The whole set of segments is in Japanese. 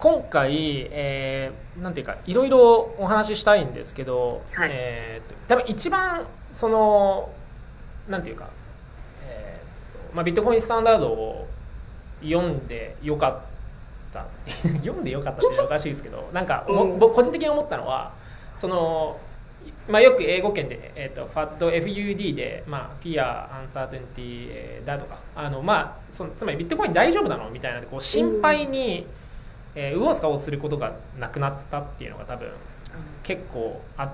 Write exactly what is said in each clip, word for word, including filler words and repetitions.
今回、えー、なんていうかいろいろお話ししたいんですけど、 はい。 えーと、多分一番そのなんていうか、えーとまあ、ビットコインスタンダードを読んでよかった読んでよかったっておかしいですけど、なんかもうん。 僕個人的に思ったのはその、まあ、よく英語圏で、えー、と ファット エフユーディー で、まあ、Fear Uncertainty だとか、あの、まあ、そのつまりビットコイン大丈夫なのみたいなこうう心配ん。 に、えー、右往左往することがなくなったっていうのが多分あ、 結構あって、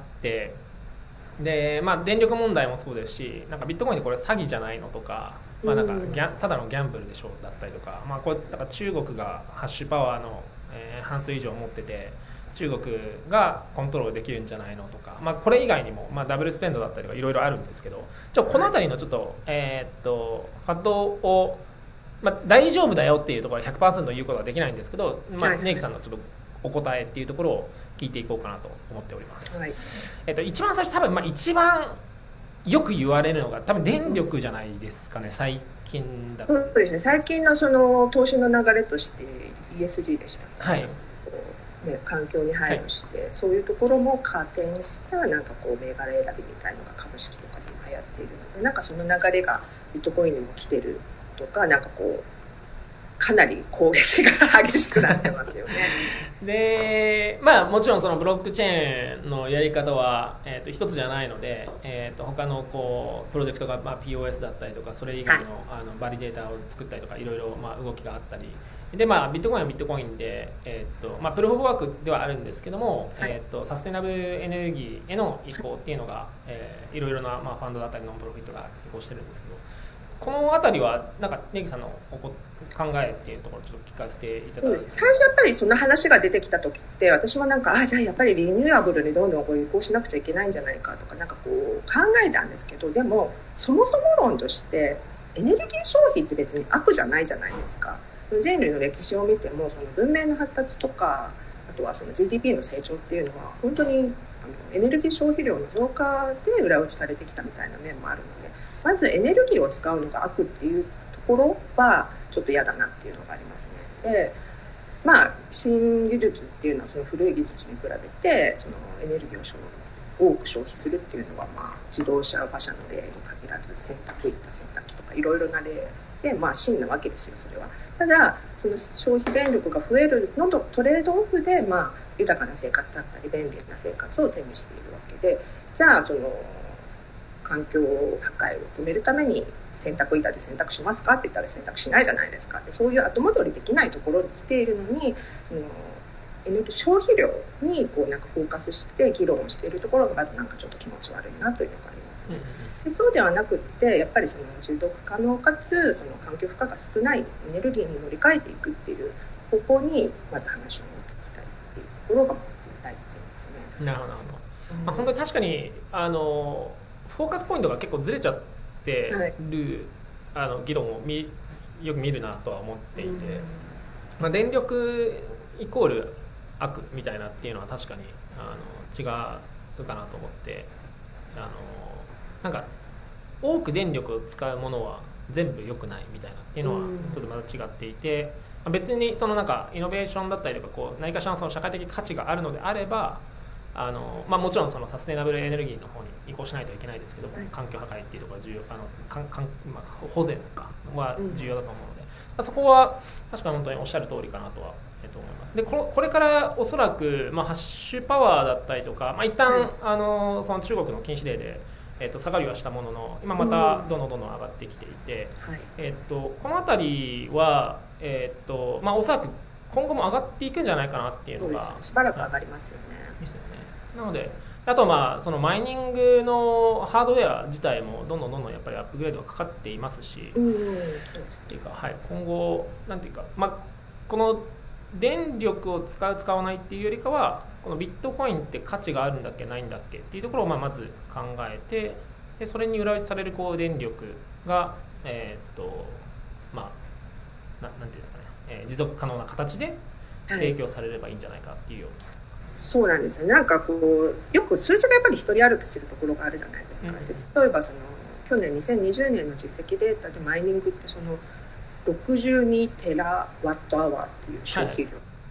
で、まあ、電力問題もそうですし、なんかビットコインでこれ詐欺じゃないのとか、 うまあ、なんかギん。 ャただのギャンブルでしょだったりとか、まあ、これだから中国がハッシュパワーの、えー半数以上持ってて中国がコントロールできるんじゃないのとか、まあ、これ以外にも、まあ、ダブルスペンドだったりとかいろいろあるんですけど、ちょこのはい。 辺りのちょっと、えーっとファットを、まあ、大丈夫だよっていうところはひゃくパーセント言うことはできないんですけど、まあ、 はい。 ネイキさんのちょっとお答えっていうところを聞いていこうかなと思っております。 はい。 えっと、一番最初多分、まあ、一番よく言われるのが多分電うん。 力じゃないですかね、最近だと。 そうですね。最近のその投資の流れとして イーエスジー でしたっけ？ はい。 なんかこうね、環境に配はい。 慮して、そういうところも加点したなんかこう銘柄選びみたいのが株式とかで今やっているので、なんかその流れがビットコインにも来てるとか、なんかこうかなり攻撃が激しくなってますよね。 で、まあもちろんそのブロックチェーンのやり方は、えー、と一つじゃないので、えー、と他のこうプロジェクトが、まあ、ピーオーエス だったりとかそれ以はい。 外の、あのバリデータを作ったりとかいろいろ、まあ、動きがあったりで、まあ、ビットコインはビットコインで、えーとまあ、プルーフ・オブ・ワークではあるんですけども、 はい。 えー、とサステナブルエネルギーへの移行っていうのが、えー、いろいろな、まあ、ファンドだったりノンプロフィットが移行してるんですけど、この辺りはなんかネギさんのおこ考えっていうところをちょっと聞かせていただいてそうです。最初やっぱりその話が出てきた時って私もなんか、あ、じゃあやっぱりリニューアブルにどんどんこう移行しなくちゃいけないんじゃないかとかなんかこう考えたんですけど、でもそもそも論としてエネルギー消費って別に悪じゃないじゃないですか。人類の歴史を見てもその文明の発達とか、あとはその ジーディーピー の成長っていうのは本当にあのエネルギー消費量の増加で裏打ちされてきたみたいな面もあるので、まずエネルギーを使うのが悪っていうところはちょっと嫌だなっていうのがありますね。で、まあ、新技術っていうのはその古い技術に比べてそのエネルギーを多く消費するっていうのは、まあ、自動車馬車の例に限らず洗濯いった洗濯機とかいろいろな例で、まあ、真なわけですよそれは。ただその消費電力が増えるのとトレードオフで、まあ、豊かな生活だったり便利な生活を手にしているわけで、じゃあその環境破壊を止めるために洗濯板で洗濯しますかって言ったら選択しないじゃないですか。でそういう後戻りできないところに来ているのに、そのエネルギー消費量にこうなんかフォーカスして議論をしているところがまずなんかちょっと気持ち悪いなというのがありますね。 うんうんうん。 でそうではなくってやっぱりその持続可能かつその環境負荷が少ないエネルギーに乗り換えていくっていう方向にまず話を持っていきたいっていうところが大点ですね。 なるほどなるほど、まあ、本当にう確かにあのフォーカスポイントが結構ずれちゃってん、はい。 るあの議論をみよく見るなとは思っうていて、 ん。 まあ、電力イコール悪みたいなっていうのは確かにあの違うかなと思って、あのなんか多く電力を使うものは全部良くないみたいなっていううのはちょっとん。 また違っていて、別にそのなんかイノベーションだったりとかこう何かしらのその社会的価値があるのであれば、あの、まあ、もちろんそのサステナブルエネルギーの方に移行しないといけないですけども、 はい。 環境破壊っていうところが重要、あのかんかん、まあ、保全かはうん。 重要だと思うので、まあ、そこは確かに本当におっしゃる通りかなとは、えっと、思います。でこのこれからおそらく、まあ、ハッシュパワーだったりとか、まあ、一はい。 旦あのその中国の禁止令で、えっと、下がりはしたものの今うまたどんん。 どんどんどん上がってきていて、 はい。 えっと、この辺りは、えっとまあ、おそらく今後も上がっていくんじゃないかなっていうのがそうですね。しばらく上あがりますよね。 ですよね。なので、あとはまあそのマイニングのハードウェア自体もどんどんどんどんやっぱりアップグレードがかかっていますし、 うん。そうですね。 っていうか、はい、今後なんていうか、まあ、この電力を使う使わないっていうよりかはこのビットコインって価値があるんだっけないんだっけっていうところをまあまず考えて、でそれに裏打ちされるこう電力がえーっとまあななんていうんですかね、えー持続可能な形ではい。 提供されればいいんじゃないかっていうような。 そうなんですよね。なんかこう、よく数字がやっぱり一人歩きするところがあるじゃないですか。 うんうんで、例えばその、去年にせんにじゅうねんの実績データでマイニングってそのろくじゅうにテラワットアワーっていうはいはい。 消費量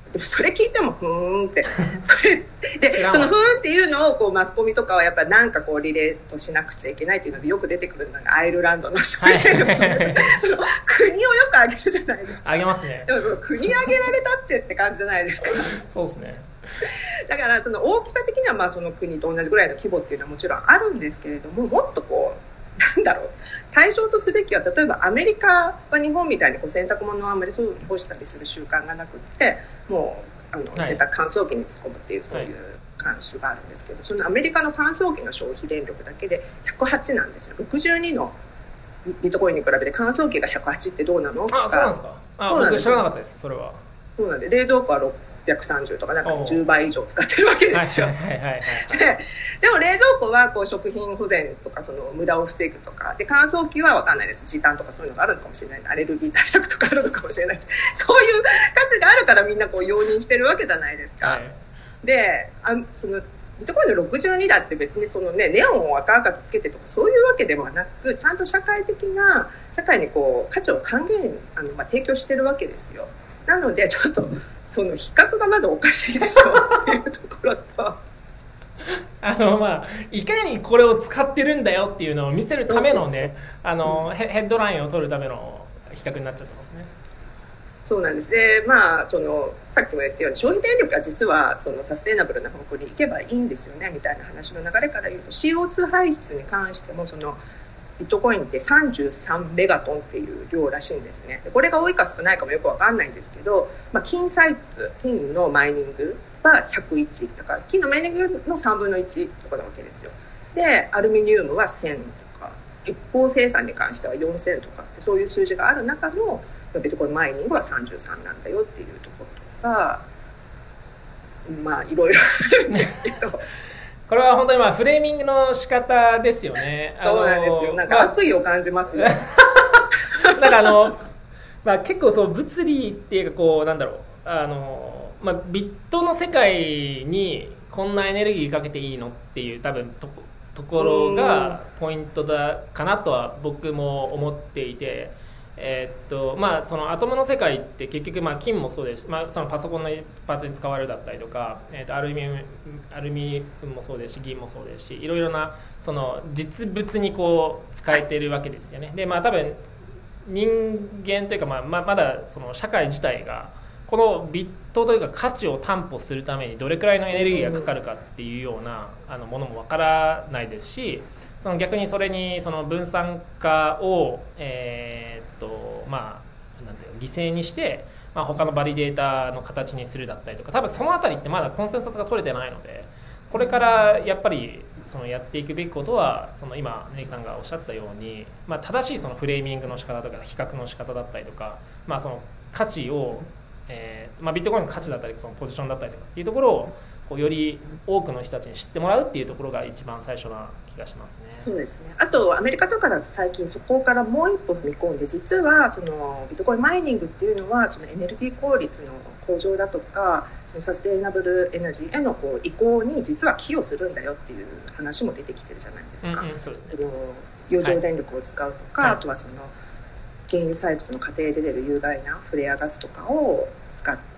でもそれ聞いてもふーんってそれでそのふーんっていうのをこうマスコミとかはやっぱりなんかこうリレートしなくちゃいけないっていうのでよく出てくるのがアイルランドの消費電力とか、はい、その国をよく挙げるじゃないですか。 挙げますね。 でもその国挙げられたってって感じじゃないですか。 そうですね。 だからその大きさ的にはまあその国と同じぐらいの規模っていうのはもちろんあるんですけれども、もっとこうなんだろう、対象とすべきは、例えばアメリカは日本みたいにこう洗濯物をあんまり外に干したりする習慣がなくって、もうあの洗濯乾燥機に突っ込むっていうそういう慣習があるんですけど、そのアメリカの乾燥機の消費電力だけでひゃくはちなんですよ。ろくじゅうにのビットコインに比べて乾燥機がひゃくはちってどうなのとか。 あ、そうなんですか。あ、僕知らなかったです、それは。 そうなんで、冷蔵庫はろっぴゃくさんじゅうとかなんかじゅうばい以上使ってるわけですよ。でも冷蔵庫はこう食品保全とかその無駄を防ぐとかで、乾燥機は分かんないです、時短とかそういうのがあるのかもしれない、アレルギー対策とかあるのかもしれないです。そういう価値があるからみんなこう容認してるわけじゃないですか、はい、であそのビットコインのろくじゅうにだって別にその、ね、ネオンを赤々とつけてとかそういうわけではなく、ちゃんと社会的な社会にこう価値を還元あの、まあ、提供してるわけですよ。なのでちょっとその比較がまずおかしいでしょっていうところとあのまあいかにこれを使ってるんだよっていうのを見せるためのね、あの、うん、ヘッドラインを取るための比較になっちゃってますね。 そうなんです。で、まあそのさっきも言ったように消費電力が実はそのサステイナブルな方向に行けばいいんですよねみたいな話の流れから言うと、 シーオーツー 排出に関してもそのビットコインってさんじゅうさんメガトンっていう量らしいんですね。これが多いか少ないかもよくわかんないんですけど、まあ、金採掘、金のマイニングはひゃくいちだから金のマイニングのさんぶんのいちとかなわけですよ。でアルミニウムはせんとか、一方生産に関してはよんせんとか、そういう数字がある中のビットコインマイニングはさんじゅうさんなんだよっていうところとか、まあいろいろあるんですけどこれは本当にまあフレーミングの仕方ですよね。 そうなんですよ。なんか悪意を感じますね。 なんかあの、まあ、結構そう物理っていうかこうなんだろう、あの、まあ、ビットの世界にこんなエネルギーかけていいのっていう多分と、ところがポイントだかなとは僕も思っていて。えーっとまあ、そのアトムの世界って結局まあ金もそうですし、まあ、そのパソコンのパーツに使われるだったりとか、えーっとアルミアルミもそうですし銀もそうですし、いろいろなその実物にこう使えているわけですよね。でまあ多分人間というか、まあ、まだその社会自体がこのビットというか価値を担保するためにどれくらいのエネルギーがかかるかっていうようなあのものもわからないですし、その逆にそれにその分散化を、えーっとまあ、なんていうの犠牲にして、まあ、他のバリデータの形にするだったりとか、多分そのあたりってまだコンセンサスが取れてないので、これからやっぱりそのやっていくべきことはその今根木さんがおっしゃってたように、まあ、正しいそのフレーミングの仕方とか比較の仕方だったりとか、まあ、その価値を、えーまあ、ビットコインの価値だったりそのポジションだったりとかっていうところをこうより多くの人たちに知ってもらうっていうところが一番最初な気がしますね。 そうですね。あとアメリカとかだと最近そこからもう一歩踏み込んで、実はそのビットコインマイニングっていうのはそのエネルギー効率の向上だとか、そのサステイナブルエナジーへのこう移行に実は寄与するんだよっていう話も出てきてるじゃないですか。余剰電力を使うとか、はい、あとはその原油採掘の過程で出る有害なフレアガスとかを使って、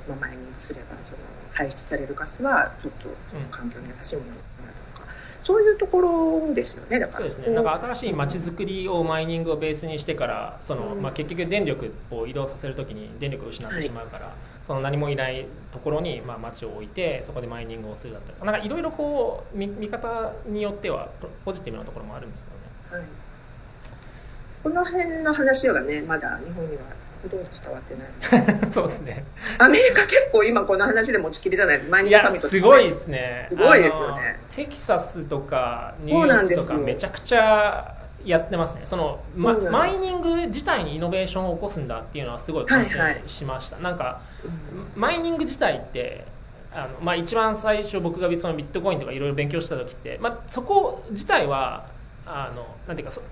まあ、マイニングすればその排出されるガスはちょっとその環境に優しいものになるとか、うん、そういうところですよね。だからそうですね。なんか新しい街づくりをマイニングをベースにしてからその、うんまあ、結局電力を移動させるときに電力を失ってしまうから、はい、その何もいないところにまあ街を置いてそこでマイニングをするだったり、なんかいろいろこう 見, 見方によってはポジティブなところもあるんですけどね。はい、 この辺の話がねまだ日本にはほとんど伝わってないそうですね。 アメリカ結構今この話で持ちきりじゃないですか。マイニングサミットすごいですね。 すごいですよね。 テキサスとかニューヨークとかめちゃくちゃやってますね。その、ま、マイニング自体にイノベーションを起こすんだっていうのはすごい感心しました、はいはい、なんか、うん、マイニング自体ってあの、まあ、一番最初僕がそのビットコインとかいろいろ勉強した時って、まあ、そこ自体はあのなんていうか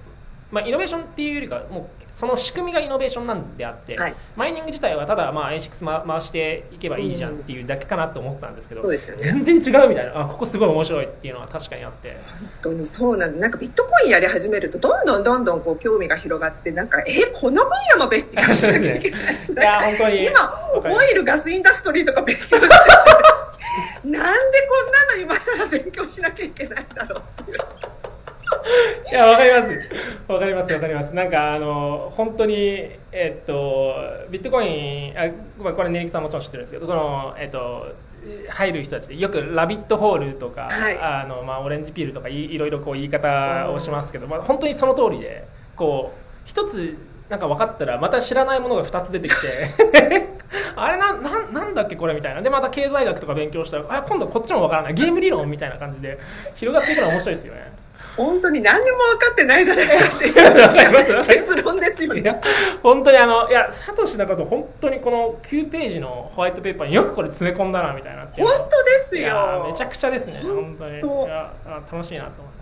まあ、イノベーションっていうよりかもうその仕組みがイノベーションなんであって、はい、マイニング自体はただまあ エーシックス 回していけばいいじゃんっていうだけかなと思ってたんですけど、 そうですよね、 全然違うみたいな、あここすごい面白いっていうのは確かにあって、 本当にそうなんだ。なんかビットコインやり始めるとどんどんどんどんこう興味が広がって、なんかえこの分野も勉強しなきゃいけないいや本当に今オイルガスインダストリーとか勉強してるなんでこんなの今更勉強しなきゃいけないんだろうっていう。 いやわかりますわかりますわかります。なんかあの本当にえっとビットコイン、あこれねりきさんもちろん知ってるんですけど、このえっと入る人たちでよくラビットホールとか、はい、あのまあオレンジピールとか い, いろいろこう言い方をしますけど、まあ、本当にその通りで、こう一つなんか分かったらまた知らないものがふたつ出てきてあれ な, な, なんだっけこれみたいなで、また経済学とか勉強したらあ今度こっちも分からないゲーム理論みたいな感じで広がっていくのは面白いですよね。 本当に何にも分かってないじゃないかっていう結論ですよね。 本当にあのいやサトシのこと本当にこのきゅうページのホワイトペーパーによくこれ詰め込んだなみたいな。 本当ですよ。 いやめちゃくちゃですね本当に。いや楽しいなと思います。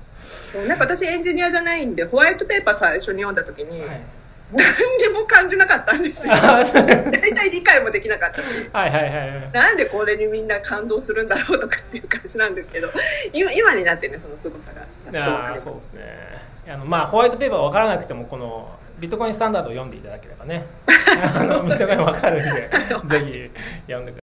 そうなんか私エンジニアじゃないんでホワイトペーパー最初に読んだ時に、はい、何にも感じなかったんですよ。大体理解もできなかったしはいはいはい、はい、 なんでこれにみんな感動するんだろうとかっていう感じなんですけど、今, 今になってねその凄さがやっと分かります。 そうですね。あのまあホワイトペーパー分からなくてもこのビットコインスタンダードを読んでいただければねあのビットコイン分かるんでぜひ読んでください。